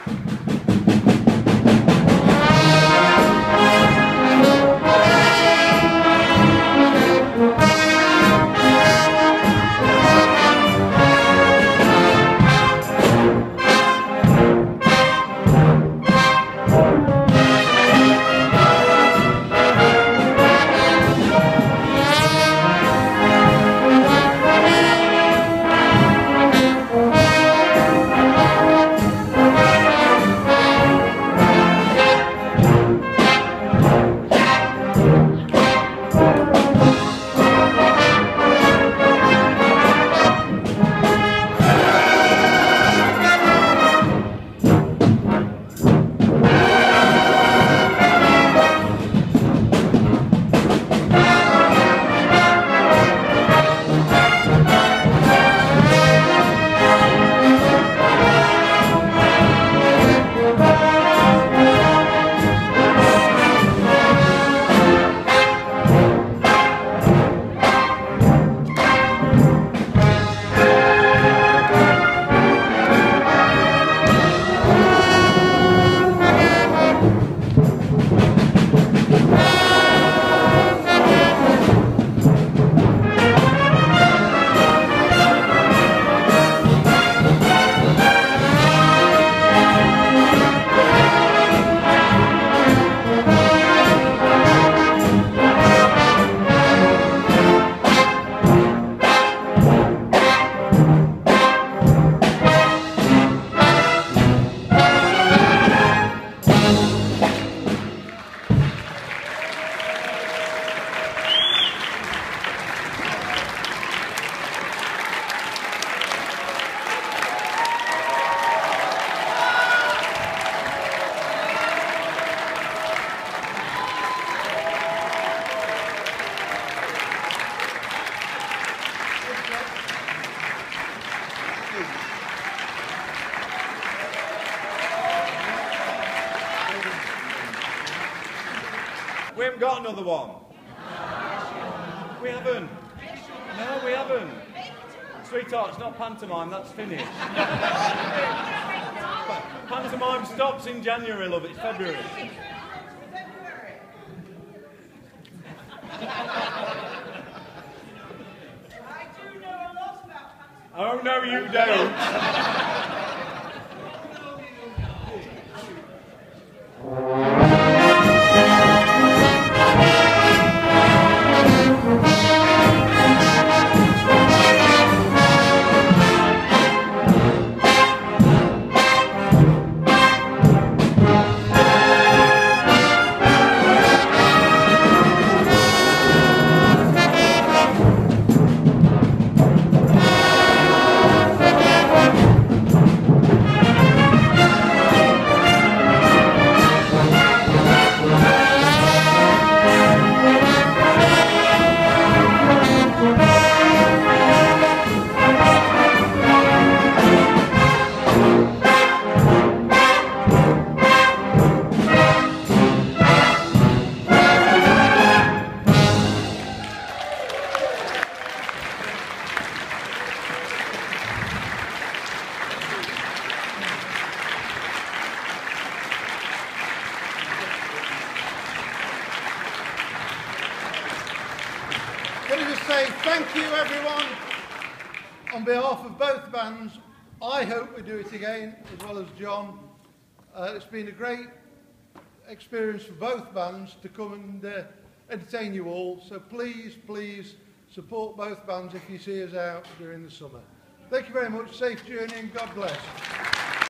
We haven't got another one. We haven't. No, we haven't. Sweetheart, it's not pantomime, that's finished. Pantomime stops in January, love, it's February. I do know a lot about pantomime. Oh, no, you don't. Thank you, everyone. On behalf of both bands, I hope we do it again, as well as John. It's been a great experience for both bands to come and entertain you all. So please, please support both bands if you see us out during the summer. Thank you very much. Safe journey and God bless.